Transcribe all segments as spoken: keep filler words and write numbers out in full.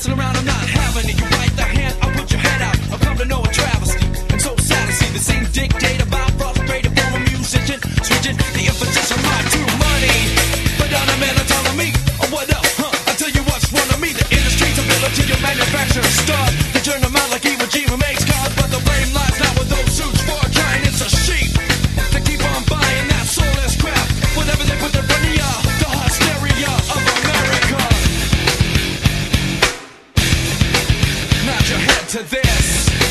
messing around, I'm not having it. You bite the hand, I'll put your head out. I've come to know a travesty, and so sad to see the same dictate about frustrated former musician, switching the emphasis on my true money. But down a man, telling me, oh what up, huh? I tell you what's one of me. The industry's ability to manufacture stuff, to turn them out like Iwo Jima makes cars, but the blame lies not with those suits for a giant. It's a sheep to keep on buying that soulless crap. Whatever they put their money on, the hysteria of America. Nod your head to this.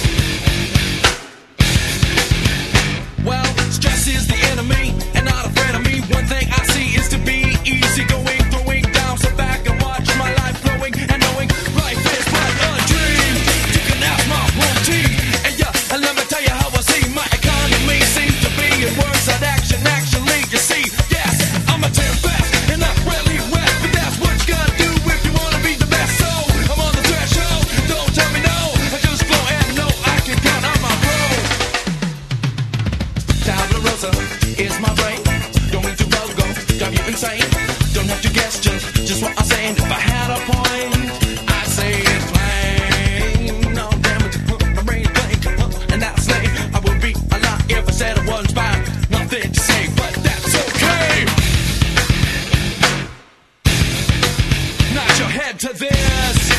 Well, stress is the enemy, and not afraid of me. One thing I see is to be easy going, throwing down, sit back and watch my life flowing, and knowing life is but a dream. You can ask my home team, and yeah, and let me tell you how I see my economy seems to be in words that action actually. You see, yes, I'm a tear fast and not really wet, but that's what you gotta do if you wanna be the best. So I'm on the threshold, don't tell me no. I just flow and know I can count on my bro. Tabula Rosa is my brain, going to go, drive you insane. Don't have to guess, just just what I'm saying. If I had a point, I'd say it's plain. No damage, my brain blank, and that's lame. I would be a lot if I said it wasn't fine. Nothing to say, but that's okay. Nod your head to this.